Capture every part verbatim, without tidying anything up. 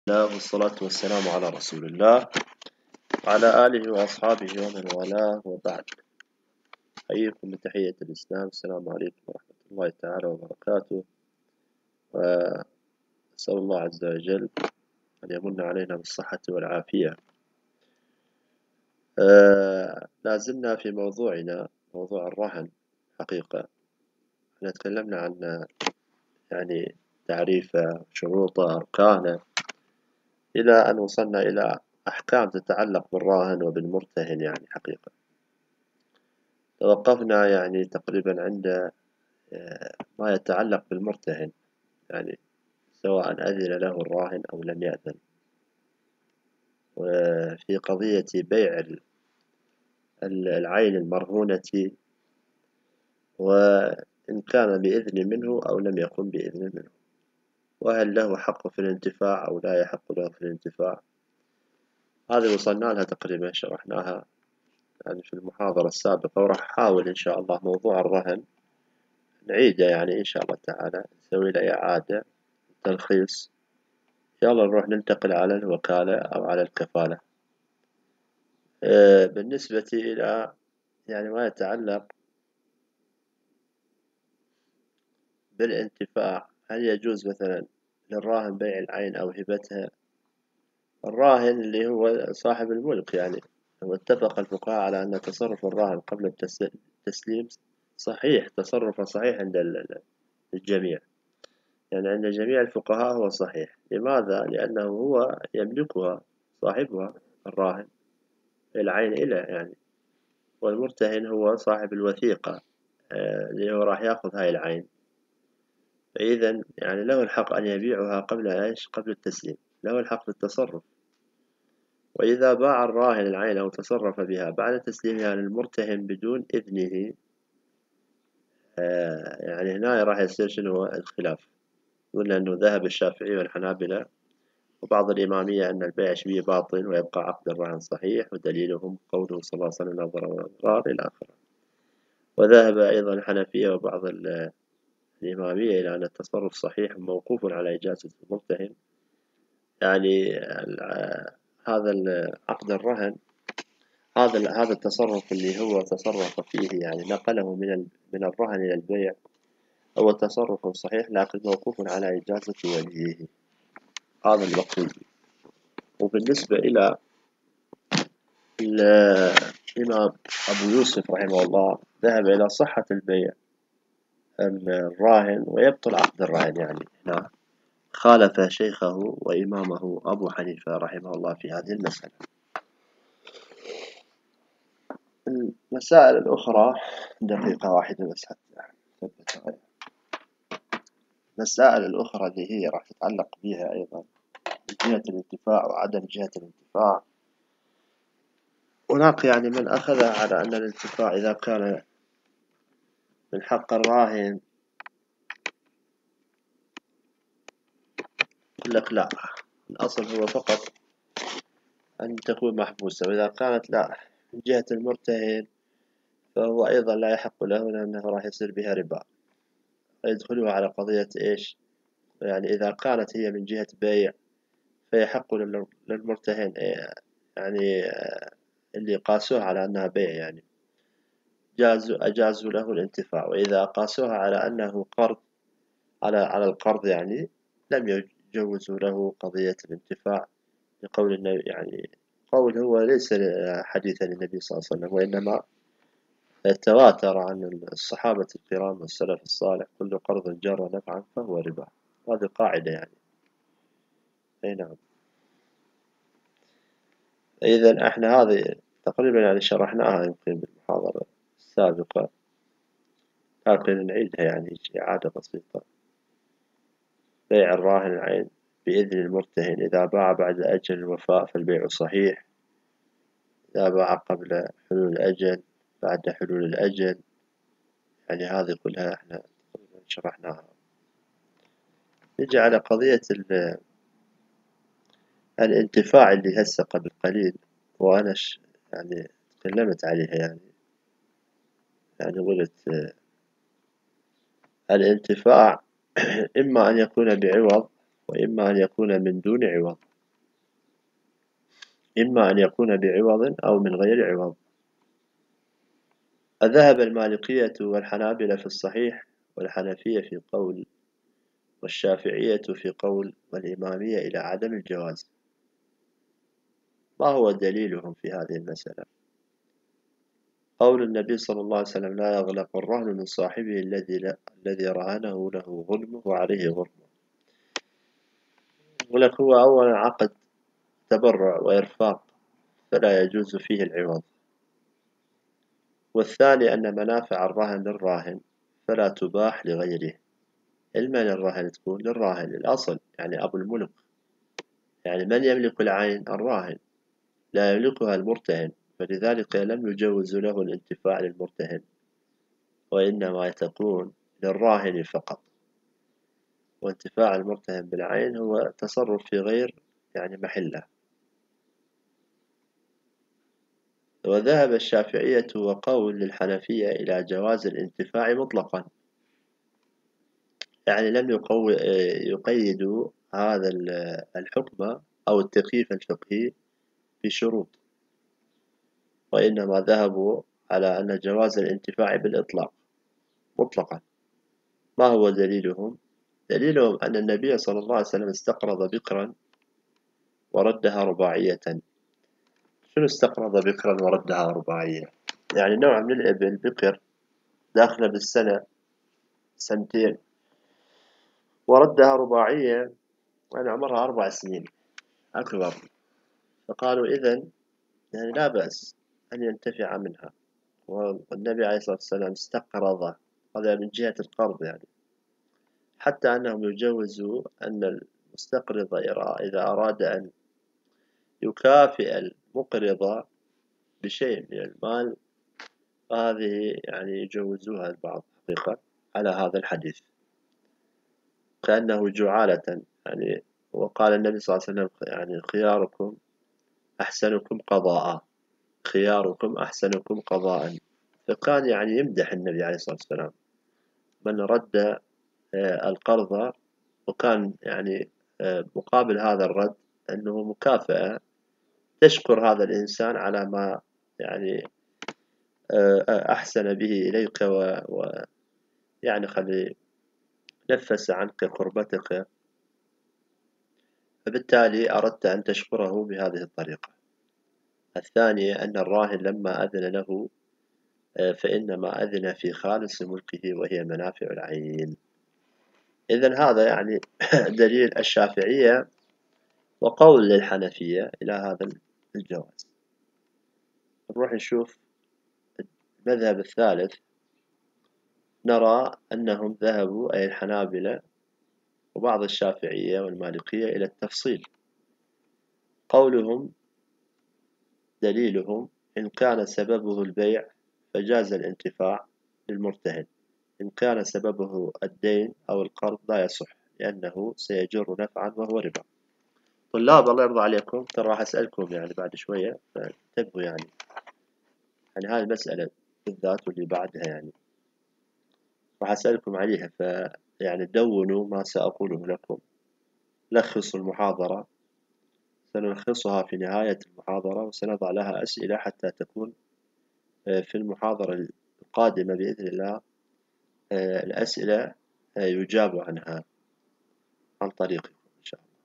الله والصلاة والسلام على رسول الله وعلى آله وأصحابه ومن والاه وبعد. أحييكم بتحية الإسلام، السلام عليكم ورحمة الله تعالى وبركاته. وأسأل الله عز وجل أن يمن علينا بالصحة والعافية. آه لازلنا في موضوعنا، موضوع الرهن. حقيقة احنا تكلمنا عن يعني تعريفه، شروطه، أركانه، إلى أن وصلنا إلى أحكام تتعلق بالراهن وبالمرتهن. يعني حقيقة توقفنا يعني تقريبا عند ما يتعلق بالمرتهن، يعني سواء أذن له الراهن أو لم يأذن. وفي قضية بيع العين المرهونة، وإن كان بإذن منه أو لم يكن بإذن منه، وهل له حق في الانتفاع أو لا يحق له في الانتفاع. هذه وصلنا لها تقريبا، شرحناها يعني في المحاضرة السابقة، وراح أحاول إن شاء الله موضوع الرهن نعيده يعني إن شاء الله تعالى، نسوي له إعادة تلخيص. إن شاء الله نروح ننتقل على الوكالة أو على الكفالة. أه بالنسبة إلى يعني ما يتعلق بالانتفاع، هل يجوز مثلا للراهن بيع العين أو هبتها؟ الراهن اللي هو صاحب الملك، يعني هو اتفق الفقهاء على أن تصرف الراهن قبل التسليم صحيح، تصرفه صحيح عند الجميع، يعني عند جميع الفقهاء هو صحيح. لماذا؟ لأنه هو يملكها، صاحبها الراهن العين إله يعني، والمرتهن هو صاحب الوثيقة اللي هو راح يأخذ هاي العين. فإذا يعني له الحق أن يبيعها قبل إيش؟ قبل التسليم، له الحق في التصرف. وإذا باع الراهن العين أو تصرف بها بعد تسليمها للمرتهن بدون إذنه، يعني هنا راح يصير شنو هو الخلاف. قلنا أنه ذهب الشافعي والحنابلة وبعض الإمامية أن البيع شبيه باطل ويبقى عقد الرهن صحيح، ودليلهم قوله صلى الله عليه وسلم: لا ضرر ولا ضرار إلى آخره. وذهب أيضا الحنفية وبعض الإمامية إلى أن التصرف صحيح موقوف على إجازة المرتهن. يعني هذا عقد الرهن، هذا هذا التصرف اللي هو تصرف فيه، يعني نقله من من الرهن إلى البيع، هو تصرف صحيح لكن موقوف على إجازة وليه. هذا المقصود. وبالنسبة إلى الإمام أبو يوسف رحمه الله، ذهب إلى صحة البيع الراهن ويبطل عقد الرهن. يعني هنا خالف شيخه وإمامه أبو حنيفة رحمه الله في هذه المسألة. المسائل الأخرى دقيقة واحدة بس حتى المسائل الأخرى اللي هي راح تتعلق بها أيضا جهة الانتفاع وعدم جهة الانتفاع. هناك يعني من أخذها على أن الانتفاع إذا كان من حق الراهن، يقول لك لا، الأصل هو فقط أن تكون محبوسة، وإذا كانت لا من جهة المرتهن فهو أيضا لا يحق له، لأنه راح يصير بها ربا. يدخلوا على قضية إيش؟ يعني إذا كانت هي من جهة بيع فيحق للمرتهن، يعني اللي قاسوها على أنها بيع يعني جازوا أجازوا له الانتفاع. وإذا قاسوها على أنه قرض، على على القرض يعني لم يجوزوا له قضية الانتفاع، لقول النبي، يعني قول هو ليس حديثا للنبي صلى الله عليه وسلم، وإنما تواتر عن الصحابة الكرام والسلف الصالح: كل قرض جر نفعا فهو ربا. هذه قاعدة يعني. أي نعم. إذا احنا هذه تقريبا يعني شرحناها يمكن بالمحاضرة السابقة، لكن نعيدها يعني إعادة بسيطة. بيع الراهن العين بإذن المرتهن، إذا باع بعد أجل الوفاء فالبيع صحيح، إذا باع قبل حلول الأجل بعد حلول الأجل، يعني هذه كلها احنا شرحناها. نجي على قضية الانتفاع اللي هسه قبل قليل وأنا يعني تكلمت عليها. يعني يعني قلت الانتفاع إما أن يكون بعوض وإما أن يكون من دون عوض. إما أن يكون بعوض أو من غير عوض. ذهب المالكية والحنابلة في الصحيح، والحنفية في قول، والشافعية في قول، والإمامية إلى عدم الجواز. ما هو دليلهم في هذه المسألة؟ قول النبي صلى الله عليه وسلم: لا يغلق الرهن من صاحبه الذي لا الذي رهنه له غنمه وعليه غرمه. ولك هو أولا عقد تبرع وإرفاق، فلا يجوز فيه العوض. والثاني أن منافع الرهن للراهن فلا تباح لغيره. المن الرهن تكون للراهن الأصل، يعني أبو الملك، يعني من يملك العين الراهن، لا يملكها المرتهن، فلذلك لم يجوز له الانتفاع للمرتهن، وإنما تكون للراهن فقط. وانتفاع المرتهن بالعين هو تصرف في غير يعني محله. وذهب الشافعية وقول للحنفية إلى جواز الانتفاع مطلقا، يعني لم يقيدوا هذا الحكم أو التكييف الفقهي بشروط، وإنما ذهبوا على أن جواز الانتفاع بالإطلاق مطلقا. ما هو دليلهم؟ دليلهم أن النبي صلى الله عليه وسلم استقرض بكرا وردها رباعية. شنو استقرض بكرا وردها رباعية؟ يعني نوع من الإبل بكر داخلة بالسنة سنتين، وردها رباعية وأنا عمرها أربع سنين أكبر، فقالوا إذن يعني لا بأس أن ينتفع منها. والنبي عليه الصلاة والسلام استقرض، هذا من جهة القرض يعني، حتى أنهم يجوزوا أن المستقرض إذا أراد أن يكافئ المقرض بشيء من المال، فهذه يعني يجوزوها البعض حقيقة على هذا الحديث، كأنه جعالة يعني. وقال النبي صلى الله عليه وسلم يعني خياركم أحسنكم قضاء، خياركم أحسنكم قضاء. فكان يعني يمدح النبي عليه الصلاة والسلام من رد القرض، وكان يعني مقابل هذا الرد أنه مكافأة تشكر هذا الإنسان على ما يعني أحسن به إليك، ويعني خلي نفس عنك كربتك، فبالتالي أردت أن تشكره بهذه الطريقة. الثانية أن الراهن لما أذن له فإنما أذن في خالص ملكه وهي منافع العين. إذن هذا يعني دليل الشافعية وقول للحنفية إلى هذا الجواز. نروح نشوف المذهب الثالث. نرى أنهم ذهبوا أي الحنابلة وبعض الشافعية والمالكية إلى التفصيل. قولهم دليلهم: إن كان سببه البيع فجاز الانتفاع للمرتهن، إن كان سببه الدين أو القرض لا يصح لأنه سيجر نفعا وهو ربا. طلاب الله يرضى عليكم، ترى راح أسألكم يعني بعد شوية، فانتبهوا يعني يعني هذه المسألة بالذات واللي بعدها يعني راح أسألكم عليها، فيعني دونوا ما سأقوله لكم. لخصوا المحاضرة، سنلخصها في نهاية المحاضرة، وسنضع لها أسئلة حتى تكون في المحاضرة القادمة بإذن الله الأسئلة يجاب عنها عن طريقكم إن شاء الله.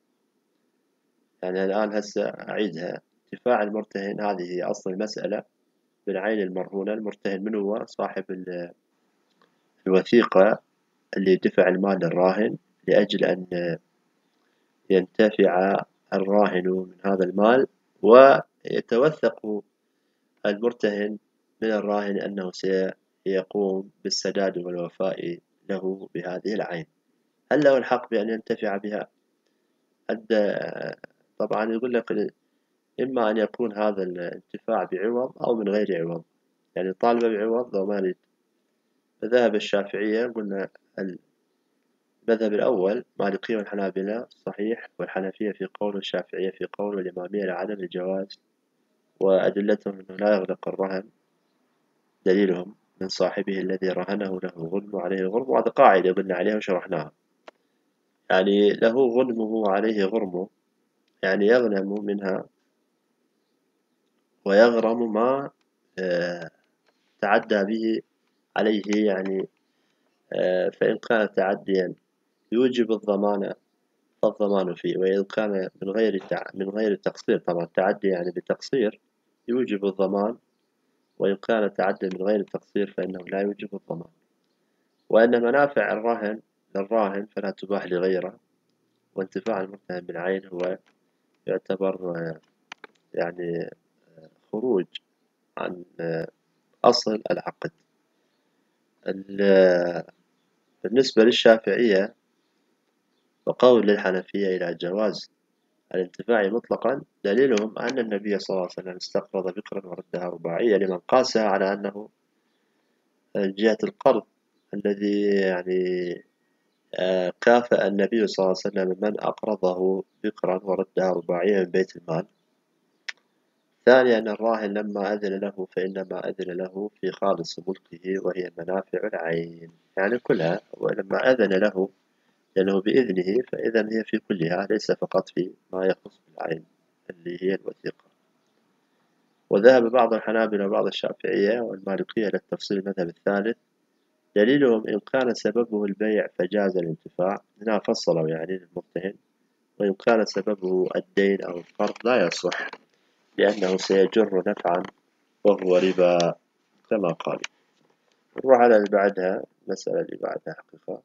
يعني الآن هسه أعيدها: انتفاع المرتهن، هذه هي أصل المسألة بالعين المرهونة. المرتهن من هو؟ صاحب الوثيقة اللي دفع المال للراهن لأجل أن ينتفع الراهن من هذا المال، ويتوثق المرتهن من الراهن أنه سيقوم بالسداد والوفاء له بهذه العين. هل له الحق بأن ينتفع بها؟ طبعا يقول لك إما أن يكون هذا الانتفاع بعوض أو من غير عوض، يعني طالب بعوض لو ما يريد. فذهب الشافعية، قلنا المذهب الأول مالكية والحنابلة صحيح، والحنفية في قول، والشافعية في قول، والإمامية لعدم الجواز. وأدلتهم أنه لا يغلق الرهن دليلهم: من صاحبه الذي رهنه له غنم وعليه غرم. وهذا قاعدة قلنا عليها وشرحناها، يعني له غنمه وعليه غرمه، يعني يغنم منها ويغرم ما تعدى به عليه يعني، فإن كان تعديا يوجب الضمان فالضمان فيه، وإن كان من غير تع... من غير تقصير، طبعا التعدي يعني بتقصير يوجب الضمان، وإن كان تعدي من غير تقصير فإنه لا يوجب الضمان. وأن منافع الراهن للراهن فلا تباح لغيره، وانتفاع المرتهن بالعين هو يعتبر يعني خروج عن أصل العقد. بالنسبة للشافعية وقول للحنفية إلى جواز الانتفاع مطلقا، دليلهم أن النبي صلى الله عليه وسلم استقرض بكرا وردها رباعية لمن قاسها على أنه جهة القرض الذي يعني كافأ النبي صلى الله عليه وسلم من أقرضه بكرا وردها رباعية من بيت المال. ثانيا أن الراهن لما أذن له فإنما أذن له في خالص ملكه وهي منافع العين يعني كلها، ولما أذن له لأنه بإذنه فإذا هي في كلها ليس فقط في ما يخص بالعين اللي هي الوثيقة. وذهب بعض الحنابلة وبعض الشافعية والمالكية إلى التفصيل المذهب الثالث، دليلهم إن كان سببه البيع فجاز الانتفاع، هنا فصلوا يعني للمرتهن، وإن كان سببه الدين أو القرض لا يصح لأنه سيجر نفعا وهو ربا كما قال. نروح على اللي بعدها، المسألة اللي بعدها حقيقة.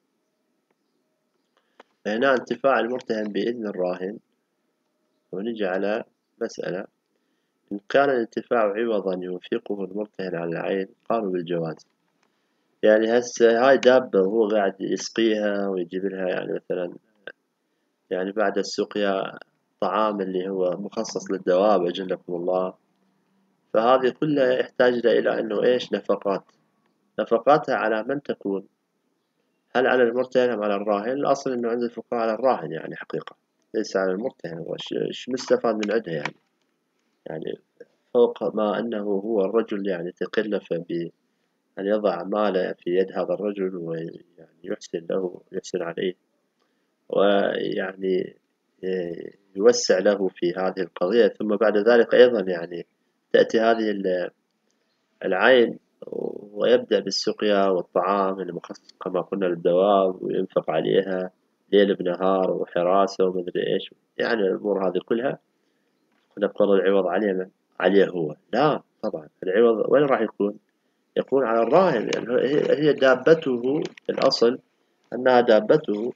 هنا انتفاع المرتهن بإذن الراهن، ونجي على مسألة إن كان الانتفاع عوضا ينفقه المرتهن على العين قالوا بالجواز. يعني هسه هاي دابة وهو قاعد يسقيها ويجيب لها يعني مثلا يعني بعد السقيا طعام اللي هو مخصص للدواب أجلكم الله، فهذه كلها يحتاج إلى أنه إيش نفقات. نفقاتها على من تكون؟ هل على المرتهن أم على الراهن؟ الأصل أنه عند الفقهاء على الراهن يعني حقيقة، ليس على المرتهن. وش مستفاد من عندها يعني؟ يعني فوق ما أنه هو الرجل يعني تكلف بأن يضع ماله في يد هذا الرجل ويعني يحسن له يحسن عليه ويعني يوسع له في هذه القضية، ثم بعد ذلك أيضا يعني تأتي هذه العين ويبدأ بالسقيا والطعام المخصص كما قلنا للدواب وينفق عليها ليل بنهار وحراسة ومدري إيش، يعني الأمور هذه كلها نقول العوض عليه من؟ عليه هو؟ لا طبعا، العوض وين راح يكون؟ يكون على الراهن، يعني هي دابته الأصل أنها دابته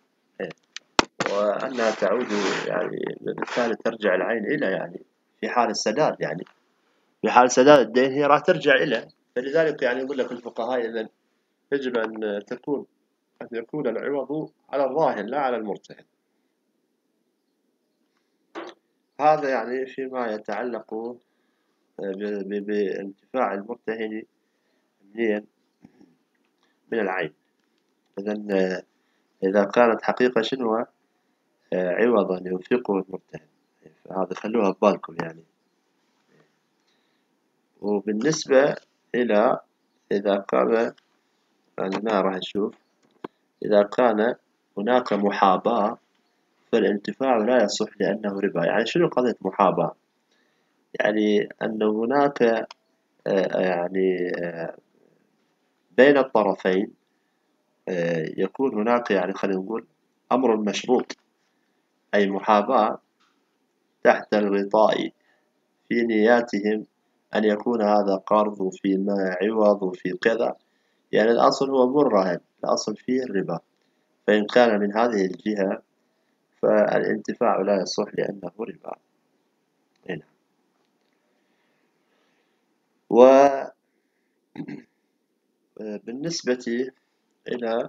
وأنها تعود يعني بالتالي ترجع العين إلى يعني في حال السداد، يعني في حال سداد الدين هي راح ترجع إليه. فلذلك يعني يقول لك الفقهاء إذا يجب أن تكون أن يكون العوض على الراهن لا على المرتهن. هذا يعني فيما يتعلق بانتفاع المرتهن من العين. إذن إذا كانت حقيقة شنو عوضا ينفقه المرتهن، فهذا خلوها ببالكم يعني. وبالنسبة إلى إذا كان أنا راح نشوف إذا كان هناك محاباة فالانتفاع لا يصح لأنه ربا. يعني شنو قضية محاباة؟ يعني أن هناك يعني بين الطرفين يكون هناك يعني خلينا نقول أمر مشروط، أي محاباة تحت الغطاء في نياتهم أن يكون هذا قرض وفيما عوض وفي كذا، يعني الأصل هو مو الراهن، الأصل فيه الربا. فإن كان من هذه الجهة فالانتفاع لا يصح لأنه ربا. هنا وبالنسبة إلى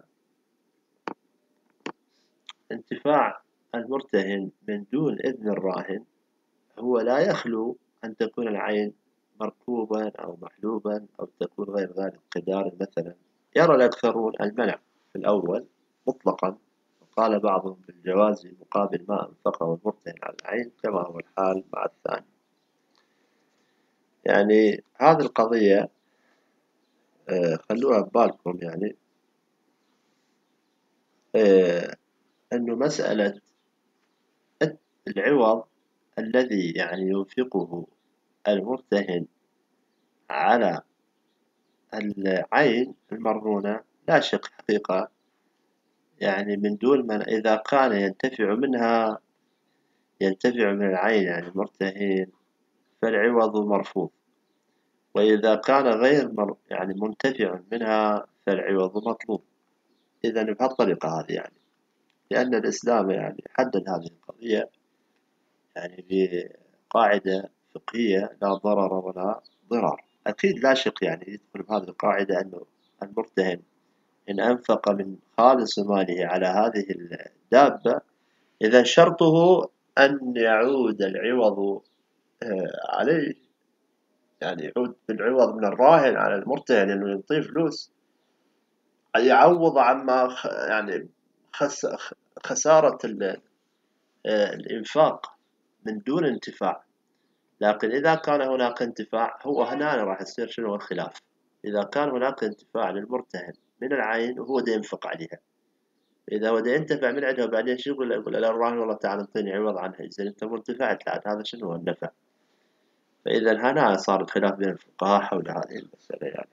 انتفاع المرتهن من دون إذن الراهن، هو لا يخلو أن تكون العين مركوبا أو محلوبا أو تكون غير ذلك كدار مثلا. يرى الأكثرون المنع في الأول مطلقا، وقال بعضهم بالجواز مقابل ما أنفقه المرتهن على العين كما هو الحال مع الثاني. يعني هذه القضية خلوها ببالكم يعني أنه مسألة العوض الذي يعني ينفقه المرتهن على العين المرهونة لا شك حقيقة، يعني من دون من إذا كان ينتفع منها ينتفع من العين يعني المرتهن فالعوض مرفوض، وإذا كان غير مر يعني منتفع منها فالعوض مطلوب. إذا بهالطريقة هذه يعني، لأن الإسلام يعني حدد هذه القضية يعني بقاعدة فقهية لا ضرر ولا ضرار. أكيد لا شك يعني يدخل بهذه القاعدة أنه المرتهن إن أنفق من خالص ماله على هذه الدابة، إذا شرطه أن يعود العوض آه، عليه، يعني يعود بالعوض من الراهن على المرتهن إنه يعطيه فلوس يعوض عما خ- يعني خس خسارة ال- آه، الإنفاق من دون انتفاع. لكن إذا كان هناك انتفاع، هو هنا راح يصير شنو الخلاف. إذا كان هناك انتفاع للمرتهن من العين وهو دا ينفق عليها، إذا هو دا ينتفع من عندها وبعدين شو يقول له؟ يقول له لا الراهن والله تعال انطيني عوض عنها، إذا أنت ما انتفعت لا هذا شنو هو النفع. فإذا هنا صار الخلاف بين الفقهاء حول هذه المسألة يعني.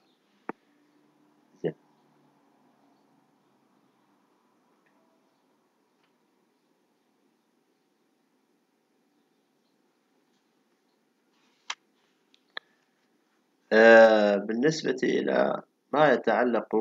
زين. آه بالنسبة إلى ما يتعلق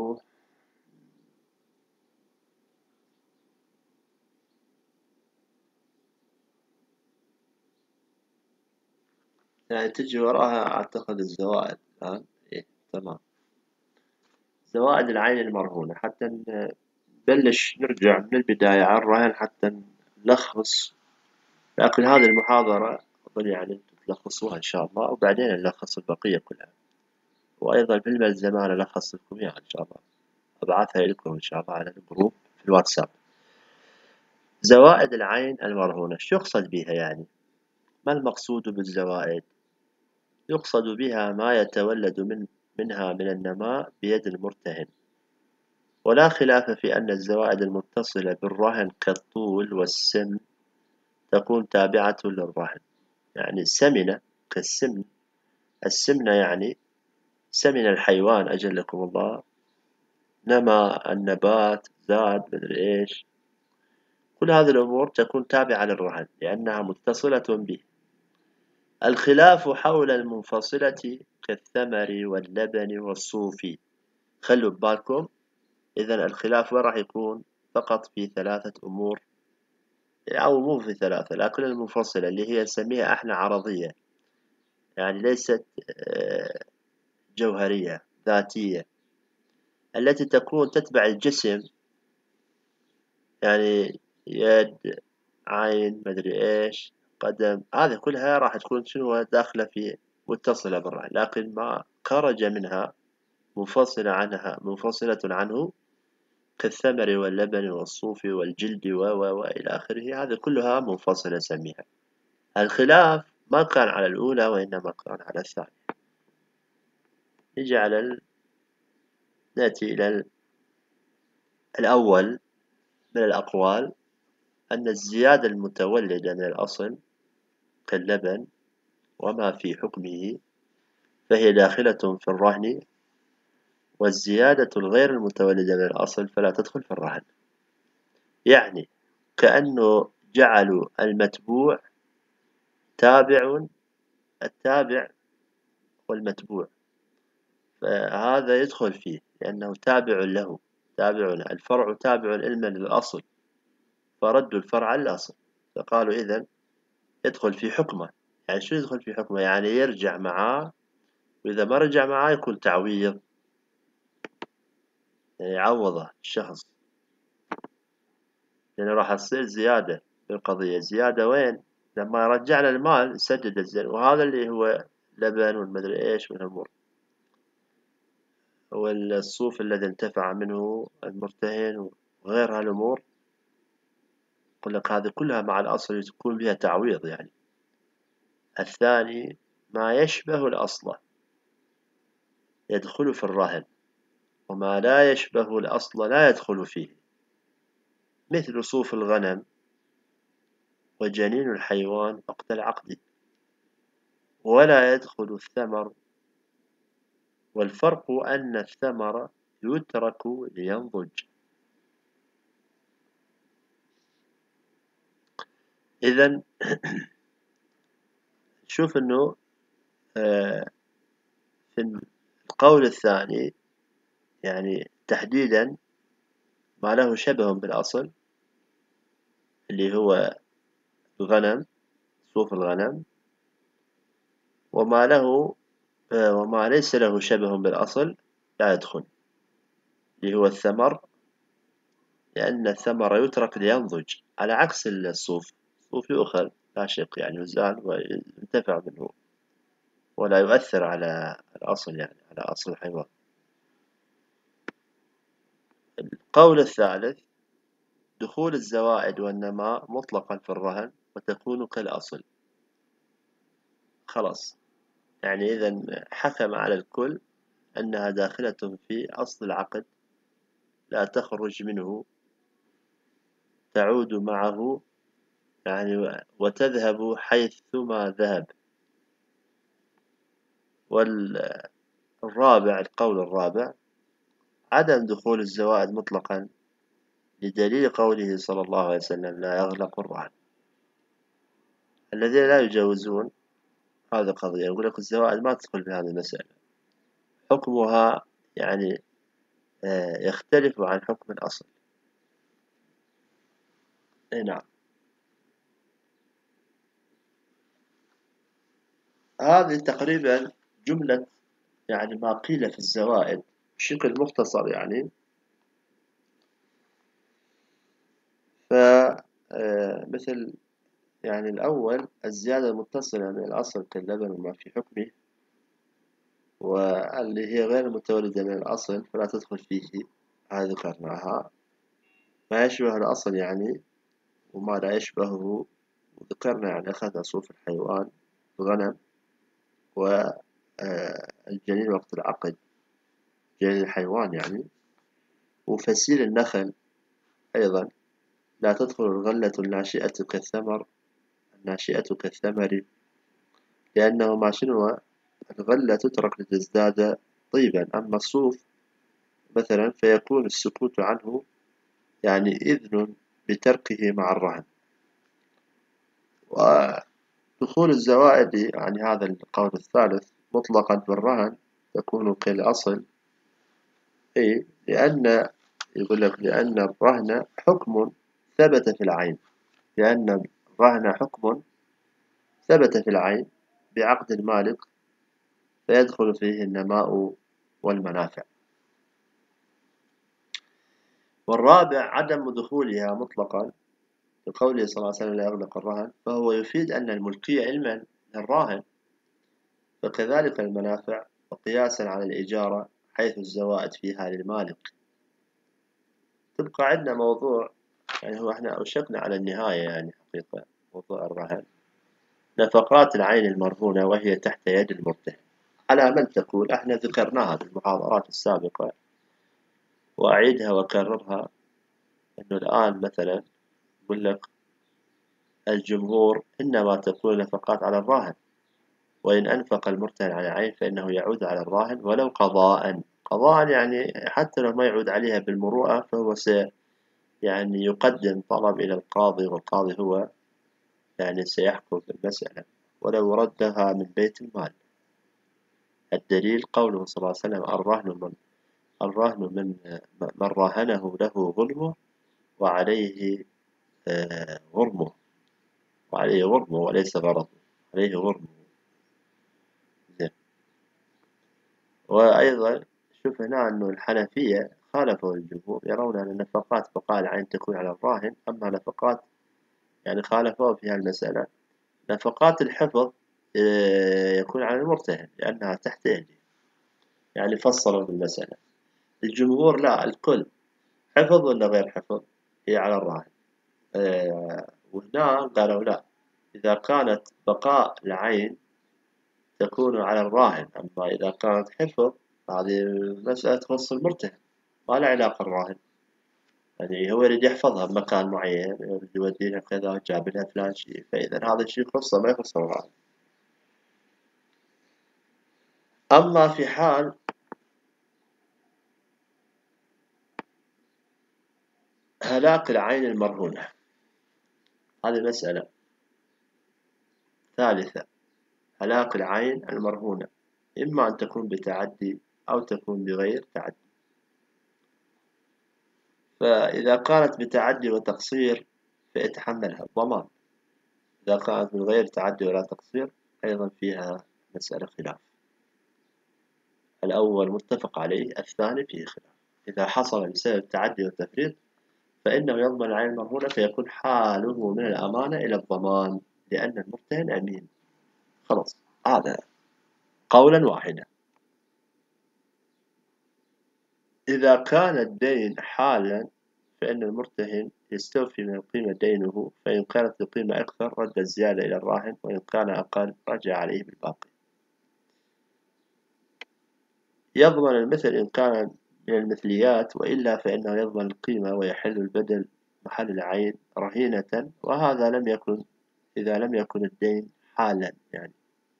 يعني تجي وراها أعتقد الزوائد الآن. إيه تمام. زوائد العين المرهونة حتى نبلش نرجع من البداية على الرهن حتى نلخص. لكن هذه المحاضرة أظن يعني أنتم تلخصوها إن شاء الله، وبعدين نلخص البقية كلها، وأيضا في الملزمة أنا ألخص لكم إياها إن شاء الله، أبعثها لكم إن شاء الله على الجروب في الواتساب. زوائد العين المرهونة شو يقصد بها يعني؟ ما المقصود بالزوائد؟ يقصد بها ما يتولد من منها من النماء بيد المرتهن، ولا خلاف في أن الزوائد المتصلة بالرهن كالطول والسن تكون تابعة للرهن. يعني السمنة كالسمن، السمنة يعني سمن الحيوان أجلكم الله، نما النبات زاد مدري إيش، كل هذه الأمور تكون تابعة للرهن لأنها متصلة به. الخلاف حول المنفصلة كالثمر واللبن والصوف. خلوا ببالكم، إذا الخلاف وين راح يكون؟ فقط في ثلاثة أمور، أو مو في ثلاثة، لكن المنفصلة اللي هي نسميها احنا عرضية، يعني ليست آه، جوهرية ذاتية، التي تكون تتبع الجسم، يعني يد، عين، مدري ايش، قدم، هذه كلها راح تكون شنو داخلة في متصلة بالرأي، لكن ما خرج منها منفصلة عنها منفصلة عنه كالثمر واللبن والصوف والجلد و و وإلى آخره، هذه كلها منفصلة نسميها. الخلاف ما كان على الأولى وإنما كان على الثانية. نجي على ال... نأتي إلى ال... الأول من الأقوال، أن الزيادة المتولدة من الأصل كاللبن وما في حكمه فهي داخلة في الرهن، والزيادة الغير المتولدة من الأصل فلا تدخل في الرهن. يعني كأنه جعلوا المتبوع تابع، التابع والمتبوع، فهذا يدخل فيه لأنه تابع له، تابع الفرع تابع علما للأصل، فردوا الفرع للأصل، فقالوا إذن يدخل في حكمه. يعني شو يدخل في حكمه؟ يعني يرجع معاه، وإذا ما رجع معاه يكون تعويض، يعني يعوضه الشخص، لأنه يعني راح تصير زيادة في القضية. زيادة وين؟ لما رجعنا المال سدد الزين، وهذا اللي هو لبن والمدري إيش والأمور، والصوف الذي انتفع منه المرتهن وغير هالأمور، يقول لك هذه كلها مع الأصل تكون بها تعويض يعني. الثاني ما يشبه الأصل يدخل في الرهن، وما لا يشبه الأصل لا يدخل فيه، مثل صوف الغنم وجنين الحيوان وقت العقد، ولا يدخل الثمر، والفرق أن الثمر يترك لينضج. إذن شوف أنه في القول الثاني يعني تحديدا ما له شبه بالأصل اللي هو الغنم، صوف الغنم، وما له وما ليس له شبه بالأصل لا يدخل، اللي هو الثمر، لأن الثمر يترك لينضج، على عكس الصوف. الصوف يؤخذ لا شك يعني، يزال وينتفع منه ولا يؤثر على الأصل، يعني على أصل الحيوان. القول الثالث: دخول الزوائد والنماء مطلقا في الرهن وتكون كالأصل. خلاص، يعني إذا حكم على الكل أنها داخلة في أصل العقد، لا تخرج منه، تعود معه يعني وتذهب حيثما ذهب. والرابع، القول الرابع: عدم دخول الزوائد مطلقا، لدليل قوله صلى الله عليه وسلم: لا يغلق الرهن. الذين لا يجوزون هذه قضية، يقول لك الزوائد ما تدخل في هذه المسألة، حكمها يعني يختلف عن حكم الأصل. اي نعم. هذه تقريبا جملة يعني ما قيل في الزوائد بشكل مختصر يعني. فمثل يعني الأول: الزيادة المتصلة من الأصل كاللبن وما في حكمه، واللي هي غير المتولدة من الأصل فلا تدخل فيه، هذه ذكرناها. ما يشبه الأصل يعني وما لا يشبهه، وذكرنا يعني أخذنا صوف الحيوان، الغنم، والجنين وقت العقد، جنين الحيوان يعني. وفسيل النخل أيضا لا تدخل الغلة الناشئة كالثمر الناشئة كالثمر، لأنه ما شنو الغلة تترك لتزداد طيبا، أما الصوف مثلا فيكون السكوت عنه يعني إذن بتركه مع الرهن. ودخول الزوائد يعني هذا القول الثالث مطلقا بالرهن تكون كالأصل. إيه، لأن يقول لك لأن الرهن حكم ثبت في العين، لأن الرهن حكم ثبت في العين بعقد المالك، فيدخل فيه النماء والمنافع. والرابع عدم دخولها مطلقا بقوله صلى الله عليه وسلم: لا يغلق الرهن، فهو يفيد أن الملكية علما للراهن، فكذلك المنافع، وقياسا على الإجارة حيث الزوائد فيها للمالك. تبقى عندنا موضوع يعني هو احنا أوشكنا على النهاية يعني حقيقة، موضوع الرهن: نفقات العين المرهونة وهي تحت يد المرتهن. على أمل تكون احنا ذكرناها في المحاضرات السابقة، وأعيدها وأكررها، إنه الآن مثلا يقول لك الجمهور إنما تكون نفقات على الراهن، وإن أنفق المرتهن على عين فإنه يعود على الراهن ولو قضاء. قضاء يعني حتى لو ما يعود عليها بالمروءة، فهو سي يعني يقدم طلب إلى القاضي، والقاضي هو يعني سيحكم بالمسألة ولو ردها من بيت المال. الدليل قوله صلى الله عليه وسلم: الرهن من الرهن من من راهنه له ظلمه وعليه غرمه، وعليه غرمه وليس غرضه، عليه غرمه. زين. وأيضا شوف هنا أنه الحنفية خالفوا الجمهور، يرون أن نفقات بقاء العين تكون على الراهن، أما نفقات يعني خالفوا في هالمسألة، نفقات الحفظ يكون على المرتهن لأنها تحت يده، يعني فصلوا بالمسألة. الجمهور لا، الكل حفظ ولا غير حفظ هي على الراهن. وهنا قالوا لا، إذا كانت بقاء العين تكون على الراهن، أما إذا كانت حفظ هذه مسألة تخص المرتهن، ما له علاقة الراهن، يعني هو يريد يحفظها بمكان معين، يريد يوديها كذا، جاب لها فلان شيء، فإذا هذا الشيء يخصه ما يخص الراهن. أما في حال هلاك العين المرهونة، هذه مسألة ثالثة. هلاك العين المرهونة إما أن تكون بتعدي أو تكون بغير تعدي. فإذا كانت بتعدي وتقصير فيتحملها الضمان. إذا كانت من غير تعدي ولا تقصير أيضا فيها مسألة خلاف. الأول متفق عليه، الثاني فيه خلاف. إذا حصل بسبب تعدي وتفريط فإنه يضمن العين المرهونة، فيكون حاله من الأمانة إلى الضمان لأن المرتهن أمين. خلاص، هذا قولا واحدا. إذا كان الدين حالا فإن المرتهن يستوفي من القيمة دينه، فإن كانت القيمة أكثر رد الزيادة إلى الراهن، وإن كان أقل رجع عليه بالباقي. يضمن المثل إن كان من المثليات، وإلا فإنه يضمن القيمة ويحل البدل محل العين رهينة، وهذا لم يكن إذا لم يكن الدين حالا. يعني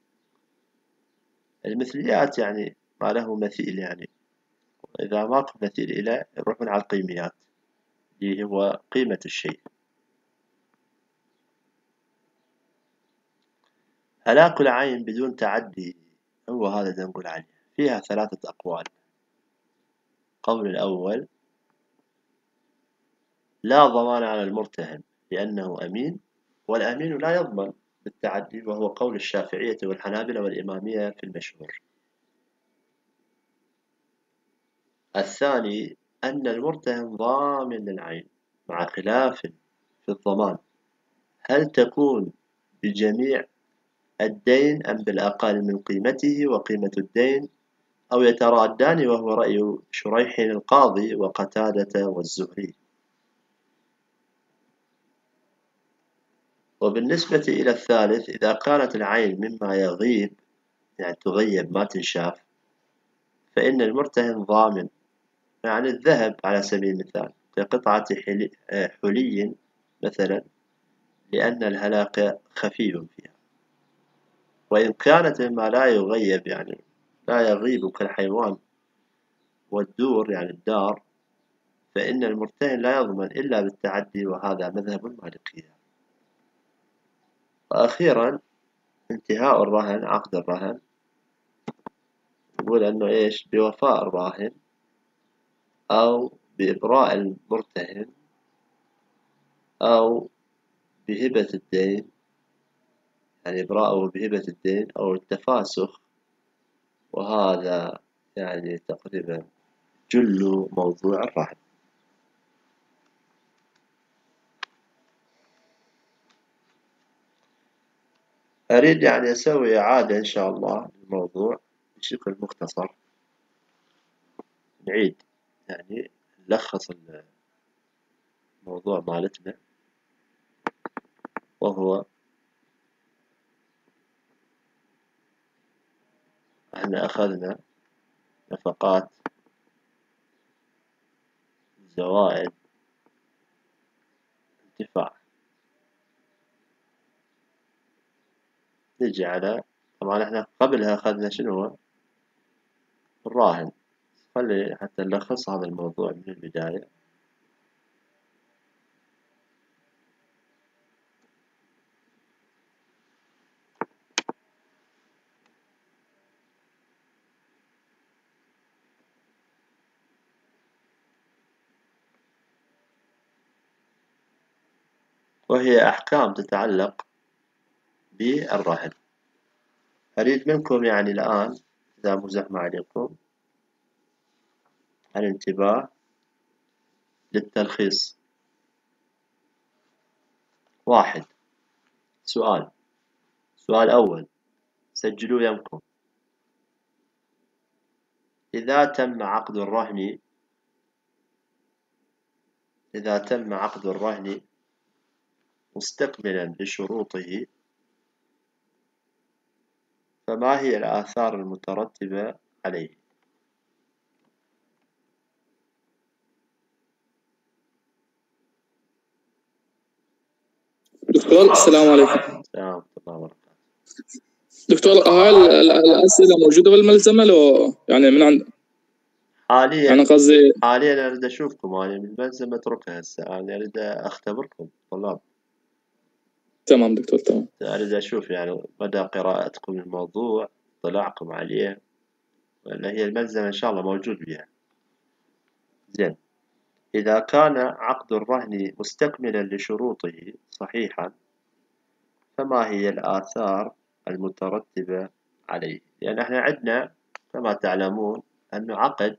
المثليات يعني ما له مثيل، يعني إذا ماكو مثيل إليه يروحون على القيميات اللي هو قيمة الشيء. هلاك العين بدون تعدي هو هذا اللي نقول عليه. فيها ثلاثة أقوال. القول الأول لا ضمان على المرتهن لأنه أمين، والأمين لا يضمن بالتعدي، وهو قول الشافعية والحنابلة والإمامية في المشهور. الثاني أن المرتهن ضامن للعين مع خلاف في الضمان، هل تكون بجميع الدين أم بالأقل من قيمته وقيمة الدين، أو يترادان، وهو رأي شريح القاضي وقتادة والزهري. وبالنسبة إلى الثالث، إذا كانت العين مما يغيب يعني تغيب ما تنشاف فإن المرتهن ضامن. يعني الذهب على سبيل المثال كقطعة حلي مثلا، لأن الهلاك خفي فيها. وإن كانت مما لا يغيب يعني لا يغيب كالحيوان والدور يعني الدار، فإن المرتهن لا يضمن إلا بالتعدي، وهذا مذهب المالكية. وأخيرا انتهاء الرهن، عقد الرهن يقول أنه إيش؟ بوفاء الراهن أو بإبراء المرتهن أو بهبة الدين، يعني إبراءه بهبة الدين أو التفاسخ. وهذا يعني تقريبا جل موضوع الرهن. أريد يعني أسوي إعادة إن شاء الله للموضوع بشكل مختصر، نعيد يعني نلخص الموضوع مالتنا، وهو احنا أخذنا نفقات، زوائد، انتفاع. نجي على، طبعا احنا قبلها أخذنا شنو هو الراهن. خلي حتى نلخص هذا الموضوع من البداية. وهي أحكام تتعلق بالرهن. أريد منكم يعني الآن إذا مزح ما عليكم الانتباه للتلخيص. واحد، سؤال سؤال أول سجلوا يمكم. إذا تم عقد الرهن إذا تم عقد الرهن مستكملا لشروطه، فما هي الآثار المترتبة عليه؟ السلام عليكم. السلام ورحمة الله وبركاته. دكتور هاي الأسئلة موجودة بالملزمة لو يعني من عند حاليا أنا قصدي حاليا أنا أريد أشوفكم، أنا من الملزمة أتركها هسه، أنا أريد أختبركم طلاب. تمام دكتور تمام. أريد أشوف يعني مدى قراءتكم للموضوع، اطلاعكم عليه، ولا هي الملزمة إن شاء الله موجود بها. زين، إذا كان عقد الرهن مستكملا لشروطه صحيحا، فما هي الآثار المترتبة عليه؟ لأن احنا عندنا كما تعلمون أن عقد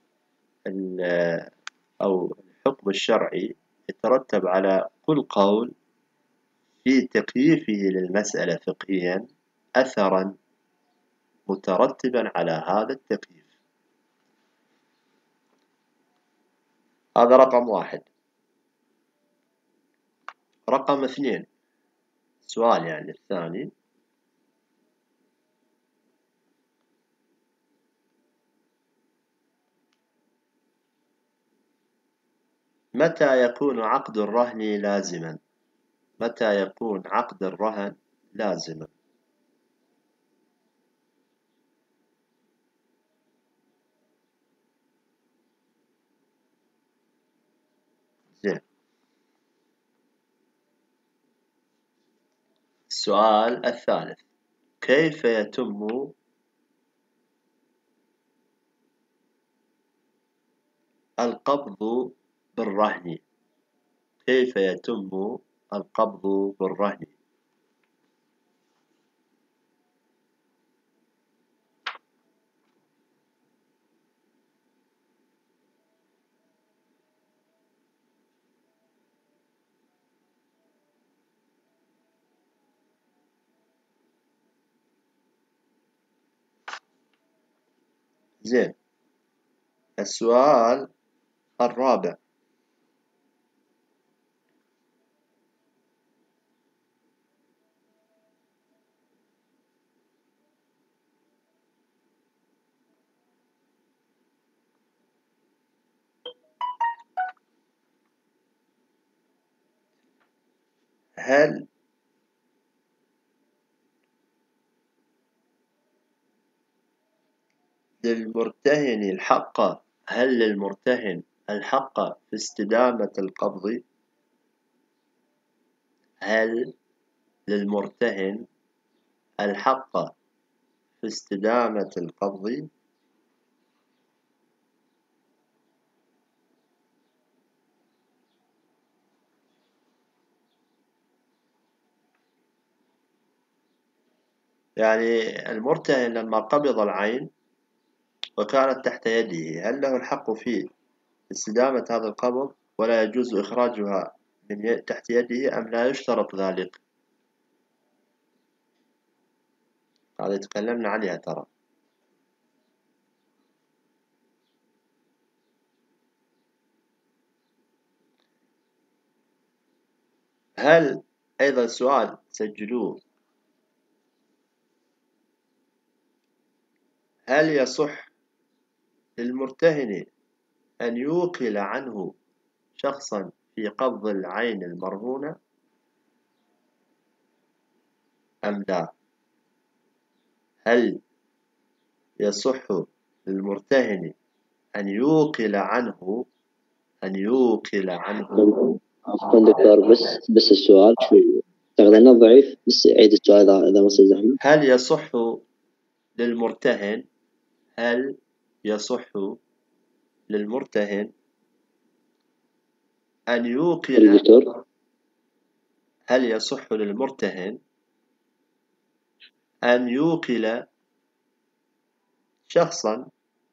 أو الحكم الشرعي يترتب على كل قول في تكييفه للمسألة فقهيا أثرا مترتبا على هذا التكييف. هذا رقم واحد. رقم اثنين، سؤال يعني الثاني، متى يكون عقد الرهن لازما؟ متى يكون عقد الرهن لازما؟ زين. السؤال الثالث، كيف يتم القبض بالرهن؟ كيف يتم القبض بالرهن؟ زين. السؤال الرابع، هل للمرتهن الحق هل للمرتهن الحق في استدامة القبض؟ هل للمرتهن الحق في استدامة القبض؟ يعني المرتهن لما قبض العين وكانت تحت يده، هل له الحق في استدامة هذا القبض ولا يجوز إخراجها من تحت يده، أم لا يشترط ذلك؟ هذا تكلمنا عليها ترى. هل أيضا سؤال سجلوه، هل يصح للمرتهن أن يوكل عنه شخصا في قبض العين المرهونة أم لا؟ هل يصح للمرتهن أن يوكل عنه أن يوكل عنه عفوا دكتور، بس بس السؤال شوي تغذينا ضعيف، بس عيد السؤال إذا إذا ما زحمة. هل يصح للمرتهن هل يصح للمرتهن أن يوكل دكتور هل يصح للمرتهن أن يوكل شخصا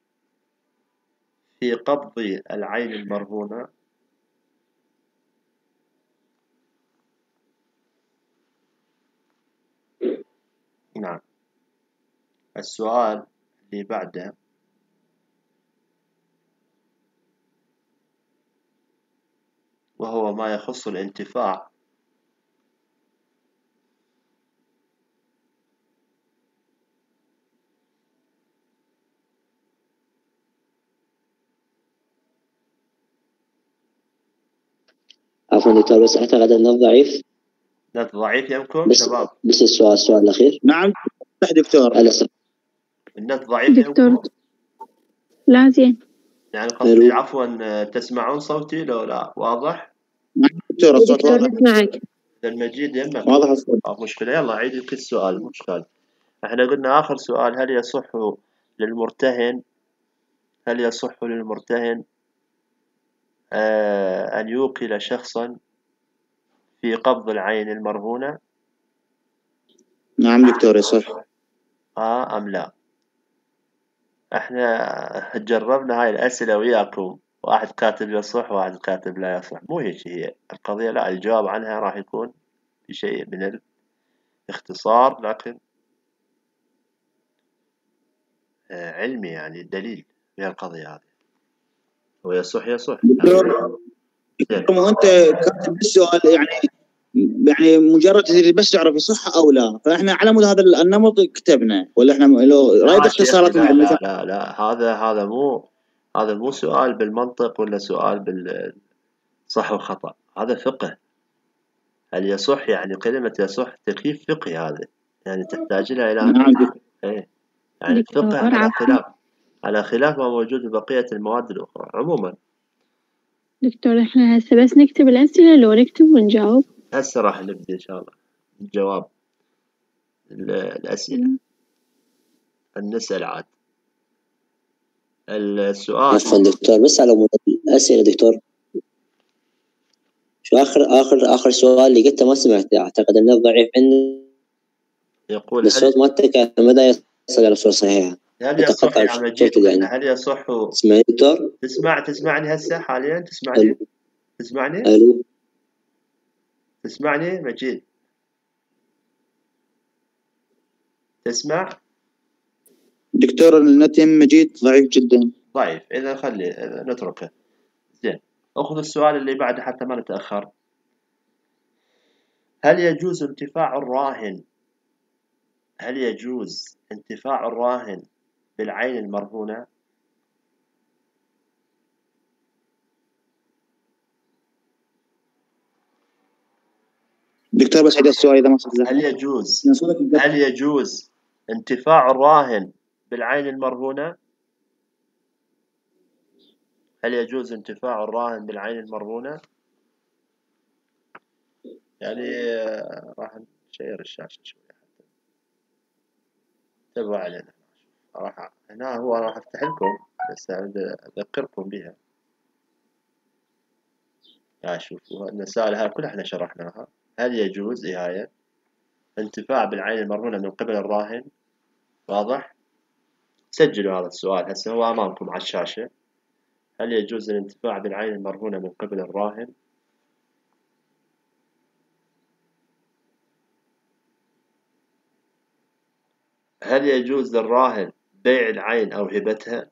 في قبض العين المرهونة؟ نعم. السؤال اللي بعده، وهو ما يخص الانتفاع. عفوا دكتور، بس أعتقد أنه ضعيف. نت ضعيف يمكن بس شباب. بس السؤال السؤال الأخير. نعم دكتور. هلا صح. النت ضعيف دكتور عندكم؟ لا زين. يعني قصدي عفوا تسمعون صوتي لو لا واضح؟ دكتور الصوت دكتور واضح. نسمعك. المجيد يمك واضح الصوت. آه، مشكلة. يلا عيد لك السؤال. مشكلة. احنا قلنا آخر سؤال: هل يصح للمرتهن هل يصح للمرتهن آه أن يوكل شخصا في قبض العين المرهونة؟ نعم دكتور يصح. آه أم لا؟ احنا جربنا هاي الأسئلة وياكم، واحد كاتب يصح وواحد كاتب لا يصح. مو هيك هي القضية، لا، الجواب عنها راح يكون بشيء من الاختصار، لكن آه علمي، يعني الدليل في القضية هذه. ويصح يصح دكتور ما انت كاتب السؤال يعني يعني مجرد تدري بس تعرف يصح او لا، فاحنا على مود هذا النمط كتبنا، ولا احنا لو رايد اختصارات لا لا لا لا هذا هذا مو هذا مو سؤال بالمنطق ولا سؤال بالصح والخطأ، هذا فقه. هل يصح يعني كلمة يصح تكييف فقهي، هذا يعني تحتاج لها إلى نعم. إيه يعني الفقه على خلاف على خلاف ما موجود ببقية المواد الأخرى عموما. دكتور احنا هسه بس نكتب الأسئلة لو نكتب ونجاوب؟ هسه راح نبدأ إن شاء الله الجواب الأسئلة. نسأل عاد السؤال. عفوا دكتور بس على مود الأسئلة دكتور، شو آخر آخر آخر سؤال اللي قلته ما سمعته، أعتقد إنه ضعيف عندي. يقول الصوت مالتك مدى يصل إلى صورة صحيحة. هل يصح يا مجيد يعني هل يصح؟ تسمعني دكتور؟ تسمع تسمعني هسه حاليا؟ تسمعني؟ ألو. تسمعني؟ ألو. تسمعني مجيد؟ تسمع؟ دكتور النت يم مجيد ضعيف جدا. ضعيف، إذا خلي إذا نتركه. زين، أخذ السؤال اللي بعده حتى ما نتأخر. هل يجوز انتفاع الراهن هل يجوز انتفاع الراهن بالعين المرهونة؟ دكتور بس عيد السؤال إذا ما صرت زحمة. هل يجوز هل يجوز انتفاع الراهن بالعين المرهونة؟ هل يجوز انتفاع الراهن بالعين المرهونة؟ يعني راح نشير الشاشة شوي حتى تبوا علينا. راح هنا هو راح افتح لكم بس اذكركم بها. لا شوفوا المسائل هاي كلها احنا شرحناها. هل يجوز إهاية انتفاع بالعين المرهونة من قبل الراهن؟ واضح؟ سجلوا هذا السؤال هسه هو أمامكم على الشاشة. هل يجوز الانتفاع بالعين المرهونة من قبل الراهن؟ هل يجوز للراهن بيع العين أو هبتها؟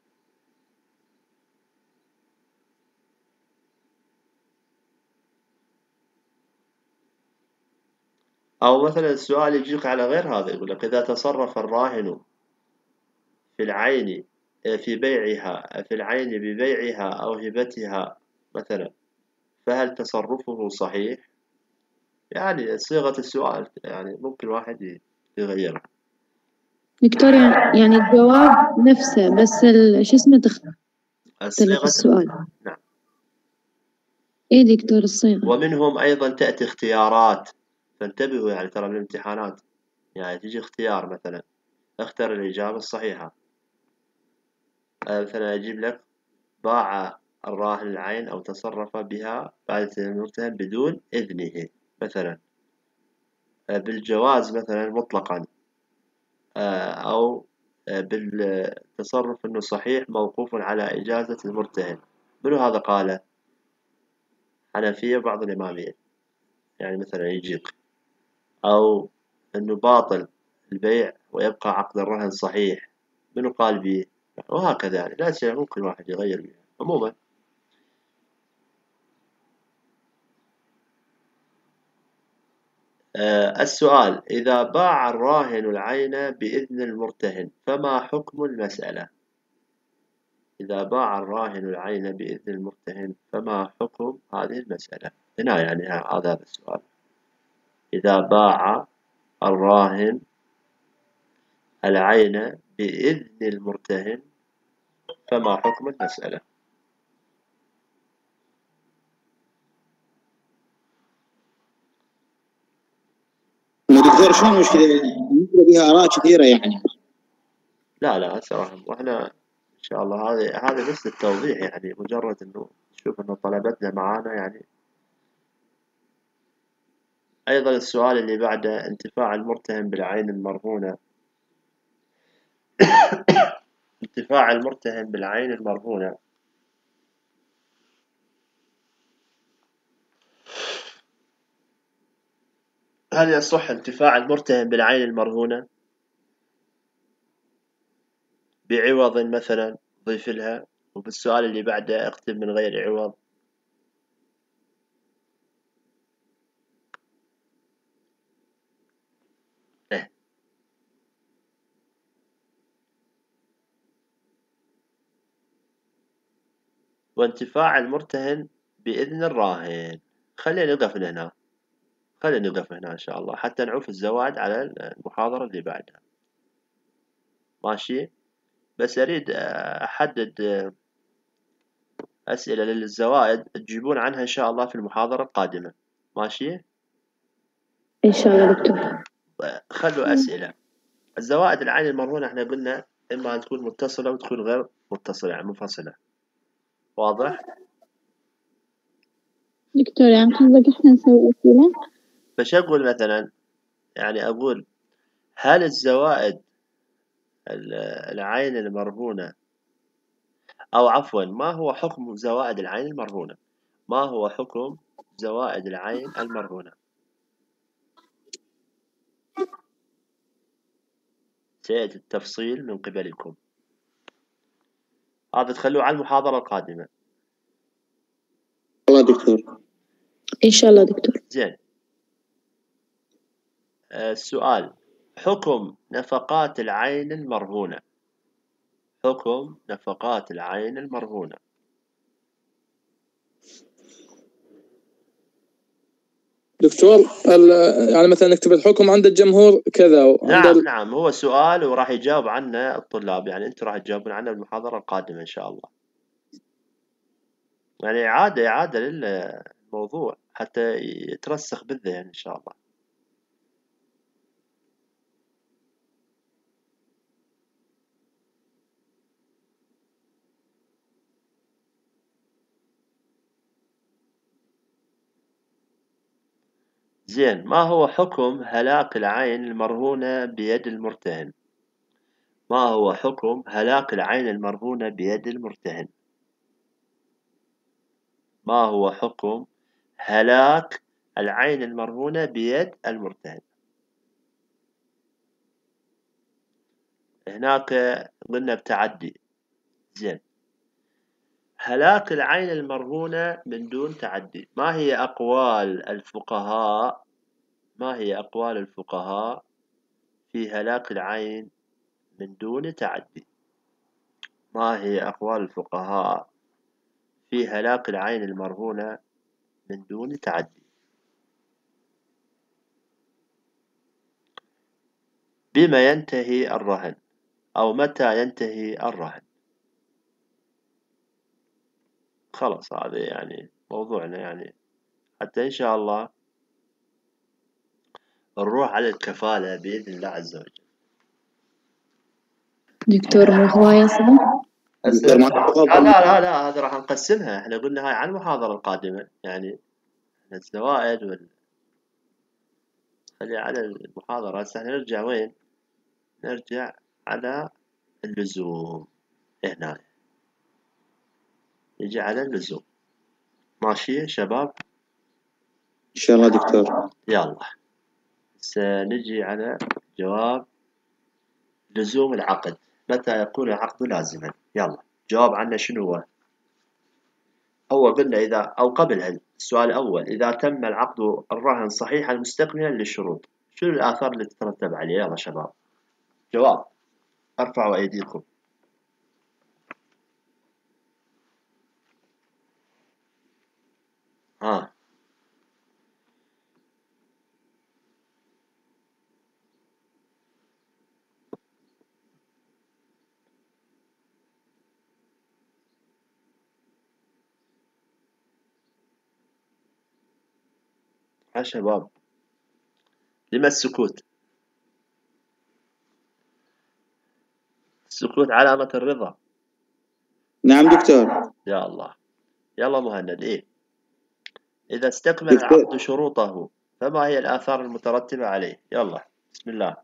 أو مثلا السؤال يجيك على غير هذا، يقول لك إذا تصرف الراهن في العين في بيعها في العين ببيعها أو هبتها مثلا، فهل تصرفه صحيح؟ يعني صيغة السؤال يعني ممكن واحد يغيرها. دكتور يعني الجواب نفسه بس شو اسمه تختلف السؤال. نعم. ايه دكتور الصيغة. ومنهم أيضا تأتي اختيارات، فانتبهوا يعني ترى بالامتحانات يعني تيجي اختيار مثلا اختر الإجابة الصحيحة. مثلا أجيب لك باع الراهن العين أو تصرف بها بعد المرتهن بدون إذنه مثلا، بالجواز مثلا مطلقا، أو بالتصرف أنه صحيح موقوف على إجازة المرتهن. منو هذا قاله؟ حنفية وبعض الإمامية. يعني مثلا يجيك أو أنه باطل البيع ويبقى عقد الرهن صحيح، منو قال به؟ وهكذا يعني لا شيء ممكن واحد يغير بها. عموما آه السؤال: إذا باع الراهن العين بإذن المرتهن فما حكم المسألة؟ إذا باع الراهن العين بإذن المرتهن فما حكم هذه المسألة؟ هنا يعني هذا السؤال. إذا باع الراهن العين بإذن المرتهن فما حكم المسألة؟ دكتور شلون مش كذا؟ بها آراء كثيرة يعني. لا لا صراحة واحنا إن شاء الله هذا هذا بس للتوضيح، يعني مجرد إنه نشوف إنه طلبتنا معانا يعني. أيضا السؤال اللي بعده انتفاع المرتهن بالعين المرهونة. انتفاع المرتهن بالعين المرهونة هل يصح انتفاع المرتهن بالعين المرهونة بعوض مثلا ضيف لها؟ وبالسؤال اللي بعده اكتب من غير عوض. إيه. وانتفاع المرتهن بإذن الراهن. خلينا نقف هنا خلينا نقف هنا إن شاء الله حتى نعوف الزوائد على المحاضرة اللي بعدها. ماشي، بس أريد أحدد أسئلة للزوائد تجيبون عنها إن شاء الله في المحاضرة القادمة. ماشي إن شاء الله دكتور. خلوا أسئلة. الزوائد العين المرهونة احنا قلنا إما أن تكون متصلة وتكون غير متصلة يعني منفصلة. واضح؟ دكتور يعني قصدك إحنا نسوي أسئلة؟ فش أقول مثلا، يعني أقول هل الزوائد العين المرهونة، أو عفوا ما هو حكم زوائد العين المرهونة؟ ما هو حكم زوائد العين المرهونة؟ سيأتي التفصيل من قبلكم. هذا تخلوه على المحاضرة القادمة. والله دكتور إن شاء الله دكتور. زين. السؤال آه حكم نفقات العين المرهونة. حكم نفقات العين المرهونة. دكتور يعني مثلا نكتب الحكم عند الجمهور كذا وعند نعم ال... نعم هو سؤال وراح يجاوب عنه الطلاب، يعني أنتم راح تجاوبون عنه بالمحاضرة القادمة إن شاء الله. يعني إعادة إعادة للموضوع حتى يترسخ بالذهن إن شاء الله. زين. ما هو حكم هلاك العين المرهونة بيد المرتهن؟ ما هو حكم هلاك العين المرهونة بيد المرتهن؟ ما هو حكم هلاك العين المرهونة بيد المرتهن؟ هناك قلنا بتعدي. زين. هلاك العين المرهونة من دون تعدي، ما هي أقوال الفقهاء ما هي أقوال الفقهاء في هلاك العين من دون تعدي؟ ما هي أقوال الفقهاء في هلاك العين المرهونة من دون تعدي؟ بما ينتهي الرهن، أو متى ينتهي الرهن؟ خلاص هذا يعني موضوعنا، يعني حتى إن شاء الله نروح على الكفالة بإذن الله عز وجل. دكتور مو هواية صعب؟ لا لا لا لا هذا راح نقسمها، احنا قلنا هاي على المحاضرة القادمة، يعني الزوائد وال خلي على المحاضرة. هسه احنا نرجع وين؟ نرجع على اللزوم هنا، نجي على اللزوم. ماشي يا شباب؟ إن شاء الله دكتور. يلا سنجي على جواب لزوم العقد. متى يكون العقد لازما؟ يلا جواب عنه شنو هو؟ هو قلنا إذا، أو قبل السؤال الأول، إذا تم العقد الرهن صحيحا مستكملا للشروط، شنو الآثار اللي تترتب عليه؟ يلا شباب جواب، ارفعوا أيديكم. ها يا شباب لما السكوت؟ السكوت علامة الرضا. نعم دكتور. يا الله. يلا مهند. إيه إذا استكمل دكتور. العقد شروطه فما هي الآثار المترتبة عليه؟ يلا بسم الله.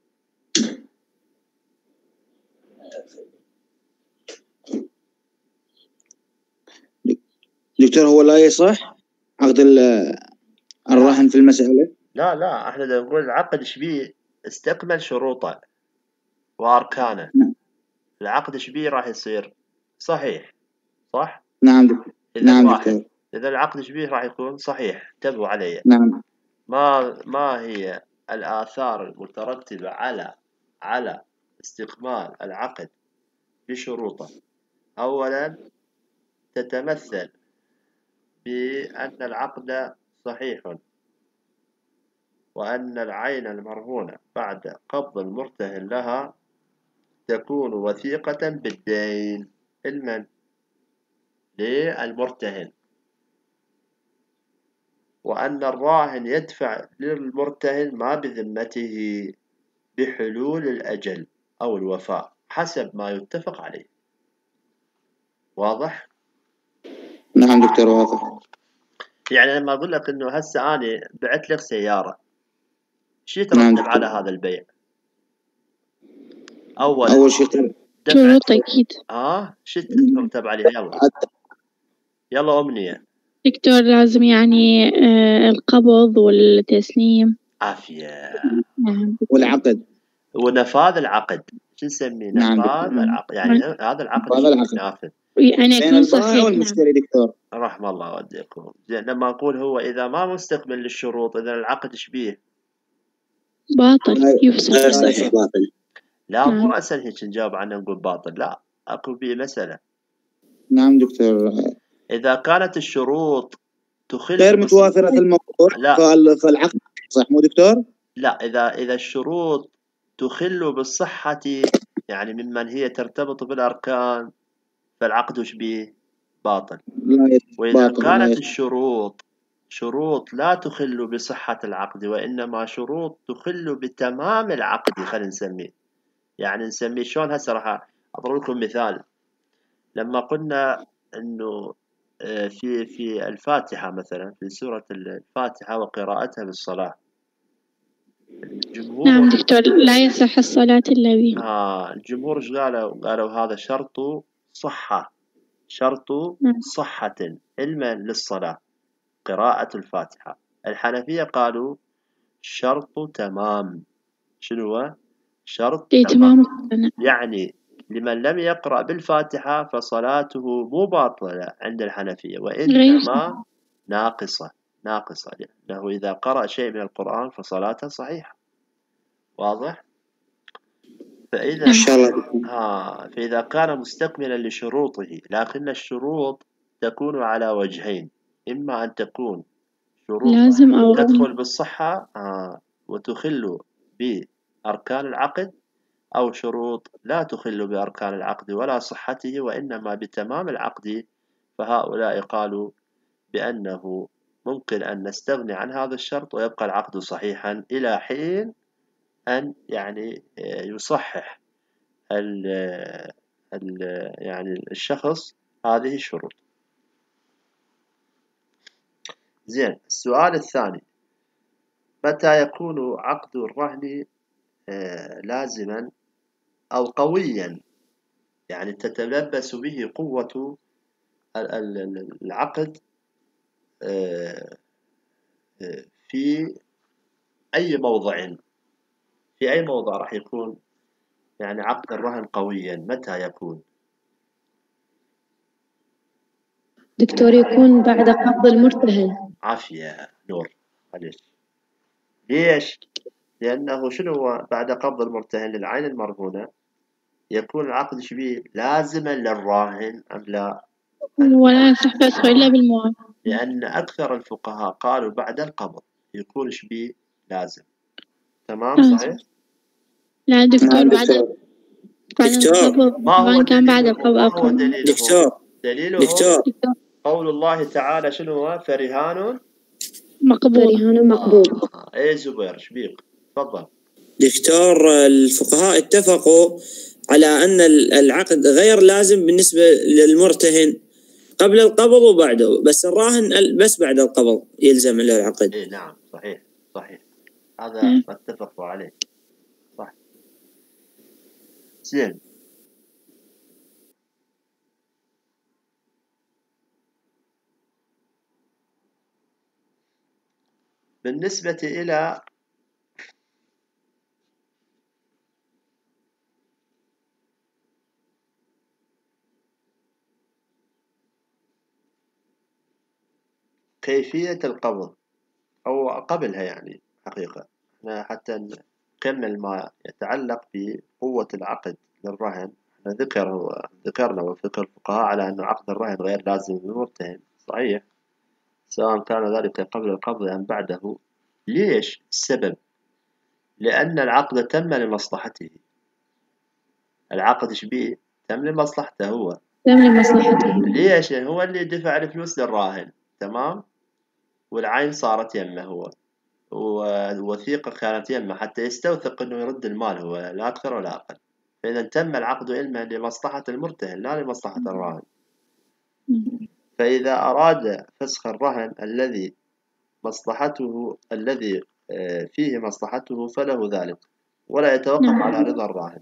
دكتور هو لا يصح عقد الرهن في المسألة؟ لا لا احنا نقول العقد ايش بيه؟ استكمل شروطه واركانه. العقد ايش بيه راح يصير؟ صحيح صح؟ نعم دكتور. اذا نعم واحد دكتور. اذا العقد ايش بيه راح يكون صحيح. انتبهوا علي. نعم. ما ما هي الآثار المترتبة على على استكمال العقد بشروطه؟ أولا تتمثل بأن العقد صحيح، وأن العين المرهونة بعد قبض المرتهن لها تكون وثيقة بالدين. المن للمرتهن، وأن الراهن يدفع للمرتهن ما بذمته بحلول الأجل أو الوفاء حسب ما يتفق عليه. واضح؟ نعم دكتور واضح. يعني لما أقول لك إنه هسه أنا بعت لك سيارة، شو يترتب نعم على هذا البيع؟ أول أول شيء شروط أكيد. آه شو يترتب عليه؟ يلا يلا أمنية. دكتور لازم يعني آه القبض والتسليم. عافية. نعم. والعقد ونفاذ العقد. شو نسميه؟ نعم. نفاذ العقد. يعني هذا العقد هذا العقد نافذ. يعني بين يكون البائع صحيح. والمشتري. دكتور رحم الله والديكم. لما أقول هو إذا ما مستكمل للشروط إذا العقد إيش بيه؟ باطل يفسد. لا يصح باطل. لا مو نعم. رأسا هيك نجاوب عنه نقول باطل. لا أكو بيه مسألة. نعم دكتور. إذا كانت الشروط تخل غير بص- متوافرة في الموضوع لا. فال- فالعقد صح مو دكتور؟ لا إذا إذا الشروط تخل بالصحة يعني ممن هي ترتبط بالأركان فالعقد إيش بيه؟ باطل. لا يصح. وإذا باطل. لا كانت يصح. الشروط شروط لا تخل بصحة العقد وإنما شروط تخل بتمام العقد خلينا نسميه. يعني نسميه شلون؟ هسه راح أضرب لكم مثال. لما قلنا إنه في في الفاتحة مثلا في سورة الفاتحة وقراءتها بالصلاة الجمهور نعم دكتور لا يصح الصلاة إلا به. آه الجمهور إيش قالوا؟ قالوا هذا شرط صحة، شرط نعم. صحة علما للصلاة قراءة الفاتحة. الحنفية قالوا شرط تمام. شنو هو؟ شرط إيه تمام. تمام. يعني لمن لم يقرأ بالفاتحة فصلاته مو باطلة عند الحنفية وإنما ناقصة ناقصة لأنه إذا قرأ شيء من القرآن فصلاته صحيحة. واضح؟ فإذا إن شاء الله. آه فإذا كان مستكملا لشروطه لكن الشروط تكون على وجهين. إما أن تكون شروط لازم أو تدخل بالصحة آه وتخل بأركان العقد، أو شروط لا تخل بأركان العقد ولا صحته وإنما بتمام العقد. فهؤلاء قالوا بأنه ممكن أن نستغني عن هذا الشرط ويبقى العقد صحيحا إلى حين أن يعني يصحح ال ال يعني الشخص هذه الشروط. زين. السؤال الثاني: متى يكون عقد الرهن لازما أو قويا؟ يعني تتلبس به قوة العقد في أي موضع في أي موضع راح يكون يعني عقد الرهن قويا؟ متى يكون؟ دكتور يكون بعد قبض المرتهن. عافية نور. ليش؟ ليش؟ لأنه شنو هو بعد قبض المرتهن للعين المرهونة يكون العقد شبيه لازما للراهن أم لا؟ ولا يصح فسخه إلا بالموافقة. لأن أكثر الفقهاء قالوا بعد القبض يكون شبيه لازم. تمام صحيح؟ لا دكتور نعم بعد دكتور. بعد دكتور. القبض ما هو ما كان بعد دليله؟ القبض ما هو أقل. دليله؟ دكتور. دليله دكتور. دكتور قول الله تعالى شنو هو؟ فرهان مقبول. فرهان مقبول. آه. ايه زبير شبيك تفضل. دكتور، الفقهاء اتفقوا على أن العقد غير لازم بالنسبة للمرتهن قبل القبض وبعده، بس الراهن بس بعد القبض يلزم له العقد. ايه نعم صحيح صحيح، هذا ما اتفقوا عليه صح. زين، بالنسبة إلى كيفية القبض أو قبلها يعني حقيقة، احنا حتى نكمل ما يتعلق بقوة العقد للرهن، احنا ذكر ذكرنا وفكر الفقهاء على أن عقد الرهن غير لازم للمرتهن، صحيح، سواء كان ذلك قبل القبض أم بعده. ليش؟ السبب لأن العقد تم لمصلحته. العقد ايش بيه؟ تم لمصلحته هو. تم لمصلحته. ليش؟ هو اللي دفع الفلوس للراهن، تمام؟ والعين صارت يمه هو، والوثيقة كانت يمه حتى يستوثق انه يرد المال هو، لا اكثر ولا اقل. فاذا تم العقد علما لمصلحة المرتهن لا لمصلحة الراهن. فاذا اراد فسخ الرهن الذي مصلحته الذي فيه مصلحته فله ذلك، ولا يتوقف على رضا الراهن.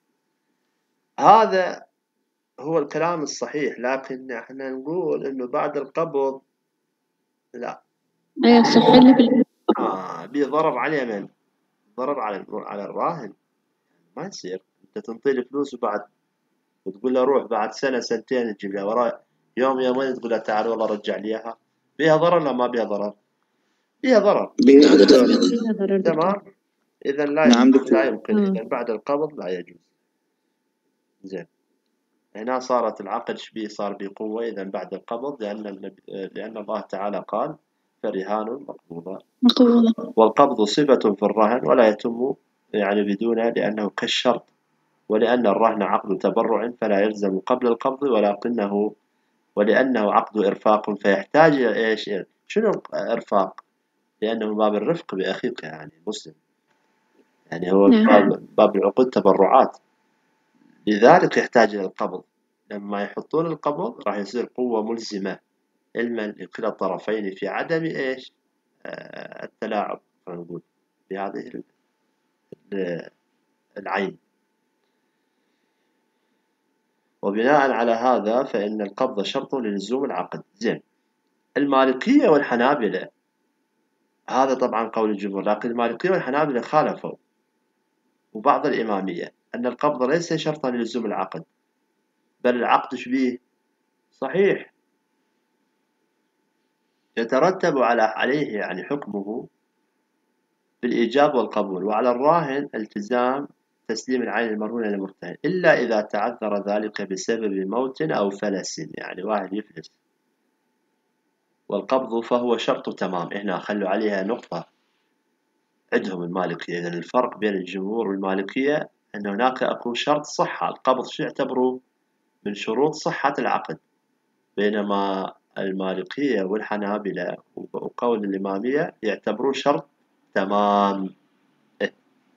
هذا هو الكلام الصحيح، لكن احنا نقول انه بعد القبض لا. ايه صح اللي بال... اه بضرر على من؟ ضرر على على الراهن. ما يصير انت تنطي له فلوس وبعد وتقول له روح بعد سنه سنتين تجيب له وراء يوم يومين تقول له تعال والله رجع لي اياها. بيها ضرر ولا ما بيها ضرر؟ بيها ضرر. فيها ضرر. تمام. اذا لا نعم لا يمكن. اذا بعد القبض لا يجوز. زين، هنا صارت العقد شبيه صار بقوة إذا بعد القبض، لأن لأن الله تعالى قال فرهان مقبوضة. مقبولة. والقبض صفة في الرهن ولا يتم يعني بدونه لأنه كالشرط، ولأن الرهن عقد تبرع فلا يلزم قبل القبض، ولكنه ولأنه عقد إرفاق فيحتاج إلى إيش؟ شنو إرفاق؟ لأنه باب الرفق بأخيك يعني مسلم، يعني هو باب, باب العقود تبرعات، لذلك يحتاج إلى القبض. لما يحطون القبض راح يصير قوة ملزمة علما لكلا الطرفين في عدم إيش؟ آه التلاعب خلينا نقول بهذه العين. وبناء على هذا فإن القبض شرط للزوم العقد. زين، المالكية والحنابلة هذا طبعا قول الجمهور، لكن المالكية والحنابلة خالفوا، وبعض الإمامية أن القبض ليس شرطا للزوم العقد، بل العقد شبيه صحيح يترتب على عليه يعني حكمه بالإيجاب والقبول، وعلى الراهن التزام تسليم العين المرهونة للمرتهن إلا إذا تعذر ذلك بسبب موت أو فلس، يعني واحد يفلس. والقبض فهو شرط تمام. هنا خلوا عليها نقطة عندهم المالكية. إذن الفرق بين الجمهور والمالكية أن هناك أكو شرط صحة. القبض شو يعتبروا من شروط صحة العقد، بينما المالكية والحنابلة وقول الإمامية يعتبروا شرط تمام. إيه.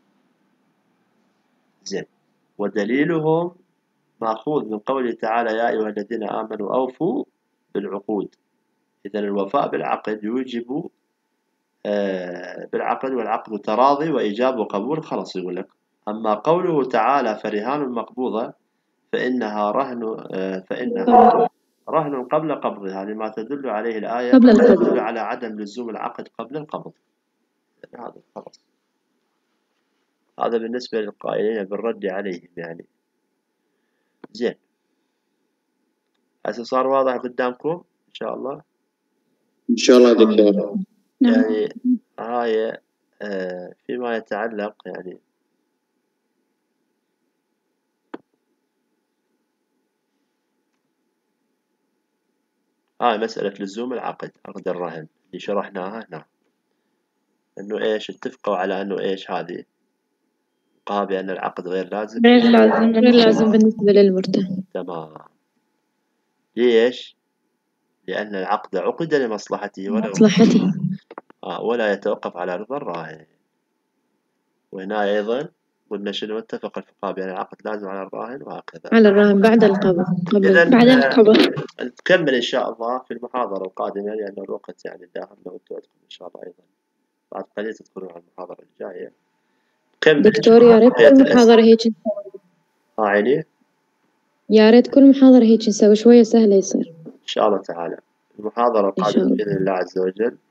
زين، ودليلهم مأخوذ من قوله تعالى يا أيها الذين آمنوا أوفوا بالعقود. إذن الوفاء بالعقد يوجب آه بالعقد، والعقد تراضي وإيجاب وقبول، خلاص يقول لك. أما قوله تعالى فرهان مقبوضة فإنها رهن آه فإنها رهن قبل قبضها، لما تدل عليه الآية قبل القبض. تدل على عدم لزوم العقد قبل القبض. هذا خلاص. هذا بالنسبة للقائلين بالرد عليهم يعني. زين، هسه صار واضح قدامكم إن شاء الله. إن شاء الله دكتور. يعني هاي آه فيما يتعلق يعني هاي مسألة لزوم العقد، عقد الرهن اللي شرحناها هنا، إنه إيش اتفقوا على إنه إيش هذه قال بأن العقد غير لازم. غير لازم غير لازم بالنسبة للمرتهن. تمام. ليش؟ لأن العقد عقد لمصلحته ولا مصلحته. آه ولا يتوقف على رضا الراهن. وهنا أيضا قلنا شنو اتفق الفقهاء بأن العقد لازم على الراهن وهكذا. على الراهن بعد القبض قبل إذا بعد القبض. نكمل إن شاء الله في المحاضرة القادمة لأن الوقت يعني داهمنا وأنتم عندكم إن شاء الله أيضا بعد قليل تدخلون على المحاضرة الجاية. كمل دكتور يا ريت كل محاضرة هيك نسوي. آه عيني يا ريت كل محاضرة هيك نسوي شوية سهلة يصير. إن شاء الله تعالى. المحاضرة القادمة بإذن الله عز وجل